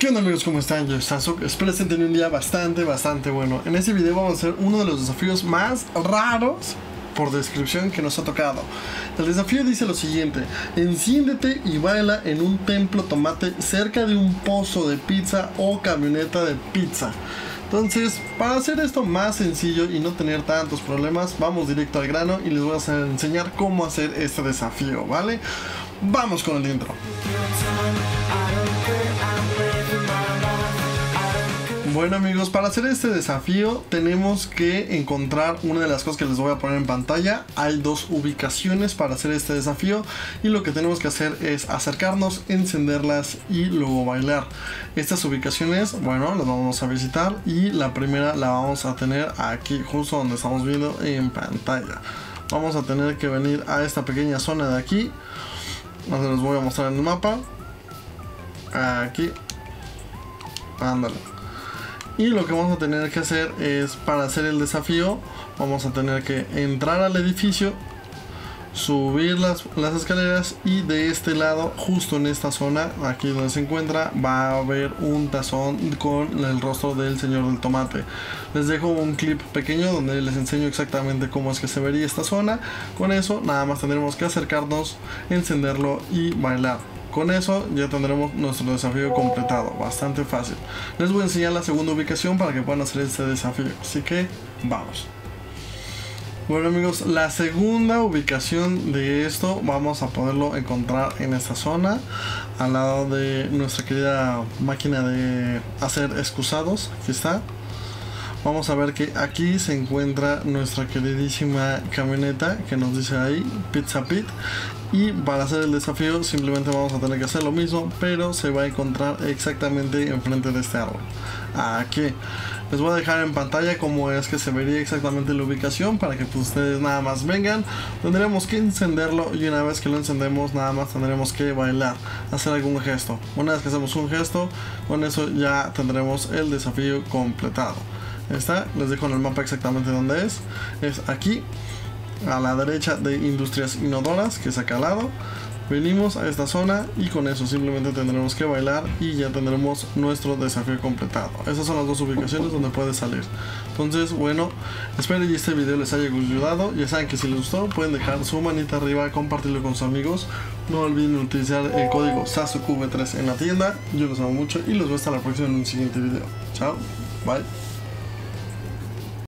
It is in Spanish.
¿Qué onda amigos? ¿Cómo están? Yo soy Sasuke. Espero estén teniendo un día bastante bueno. En este video vamos a hacer uno de los desafíos más raros por descripción que nos ha tocado. El desafío dice lo siguiente: enciéndete y baila en un templo tomate cerca de un pozo de pizza o camioneta de pizza. Entonces, para hacer esto más sencillo y no tener tantos problemas, vamos directo al grano y les voy a enseñar cómo hacer este desafío, ¿vale? Vamos con el intro. Bueno amigos, para hacer este desafío tenemos que encontrar una de las cosas que les voy a poner en pantalla. Hay dos ubicaciones para hacer este desafío y lo que tenemos que hacer es acercarnos, encenderlas y luego bailar. Estas ubicaciones, bueno, las vamos a visitar y la primera la vamos a tener aquí, justo donde estamos viendo en pantalla. Vamos a tener que venir a esta pequeña zona de aquí, donde les voy a mostrar en el mapa. Aquí, ándale. Y lo que vamos a tener que hacer es, para hacer el desafío, vamos a tener que entrar al edificio, subir las escaleras y de este lado, justo en esta zona, aquí donde se encuentra, va a haber un tazón con el rostro del señor del tomate. Les dejo un clip pequeño donde les enseño exactamente cómo es que se vería esta zona. Con eso nada más tendremos que acercarnos, encenderlo y bailar. Con eso ya tendremos nuestro desafío completado, bastante fácil. Les voy a enseñar la segunda ubicación para que puedan hacer este desafío, así que vamos. Bueno amigos, la segunda ubicación de esto vamos a poderlo encontrar en esta zona, al lado de nuestra querida máquina de hacer excusados. Aquí está. Vamos a ver que aquí se encuentra nuestra queridísima camioneta que nos dice ahí Pizza Pit. Y para hacer el desafío simplemente vamos a tener que hacer lo mismo, pero se va a encontrar exactamente enfrente de este árbol. Aquí les voy a dejar en pantalla cómo es que se vería exactamente la ubicación para que pues, ustedes nada más vengan. Tendremos que encenderlo y una vez que lo encendemos nada más tendremos que bailar, hacer algún gesto. Una vez que hacemos un gesto, con eso ya tendremos el desafío completado. Está, les dejo en el mapa exactamente dónde es aquí, a la derecha de Industrias Inodoras, que es acá al lado. Venimos a esta zona y con eso simplemente tendremos que bailar y ya tendremos nuestro desafío completado. Esas son las dos ubicaciones donde puede salir. Entonces, bueno, espero que este video les haya ayudado. Ya saben que si les gustó pueden dejar su manita arriba, compartirlo con sus amigos. No olviden utilizar el código SASUKEV3 en la tienda. Yo los amo mucho y los veo hasta la próxima en un siguiente video. Chao, bye.